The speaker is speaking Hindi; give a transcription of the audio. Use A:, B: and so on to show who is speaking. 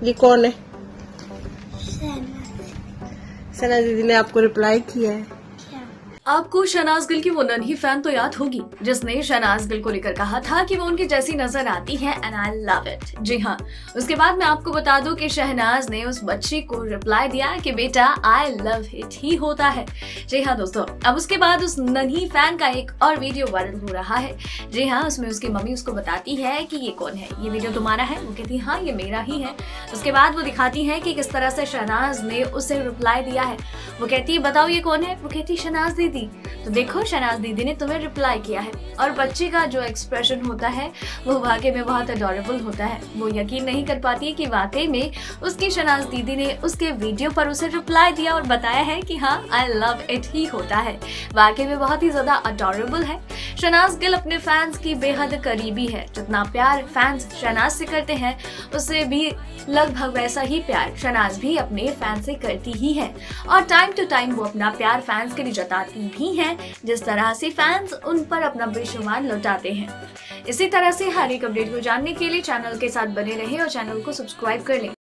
A: ये कौन है? शहनाज दीदी ने आपको रिप्लाई किया है।
B: आपको शहनाज गिल की वो नन्ही फैन तो याद होगी जिसने शहनाज गिल को लेकर कहा था कि वो उनकी जैसी नजर आती है एंड आई लव इट। जी हाँ, उसके बाद मैं आपको बता दूं कि शहनाज ने उस बच्ची को रिप्लाई दिया कि बेटा आई लव इट ही होता है। जी हाँ दोस्तों, अब उसके बाद उस नन्ही फैन का एक और वीडियो वायरल हो रहा है। जी हाँ, उसमें उसकी मम्मी उसको बताती है कि ये कौन है, ये वीडियो तुम्हारा है? वो कहती है हाँ ये मेरा ही है। उसके बाद वो दिखाती है कि किस तरह से शहनाज ने उसे रिप्लाई दिया है। वो कहती है बताओ ये कौन है? वो कहती है शहनाज दीदी। तो देखो शहनाज दीदी ने तुम्हें रिप्लाई किया है। और बच्ची का जो एक्सप्रेशन होता है वो वाकई में बहुत अडोरेबल होता है। वो यकीन नहीं कर पाती है कि वाकई में उसकी शहनाज दीदी ने उसके वीडियो पर उसे रिप्लाई दिया और बताया है कि हाँ आई लव इट ही होता है। वाकई में बहुत ही ज्यादा अडोरेबल है। शहनाज गिल अपने फैंस की बेहद करीबी है। जितना प्यार फैंस शहनाज से करते हैं उससे भी लगभग वैसा ही प्यार शहनाज भी अपने फैंस से करती ही है। और टाइम टू टाइम वो अपना प्यार फैंस के लिए जताती भी हैं, जिस तरह से फैंस उन पर अपना बेशुमार लौटाते हैं। इसी तरह से हर एक अपडेट को जानने के लिए चैनल के साथ बने रहें और चैनल को सब्सक्राइब कर लें।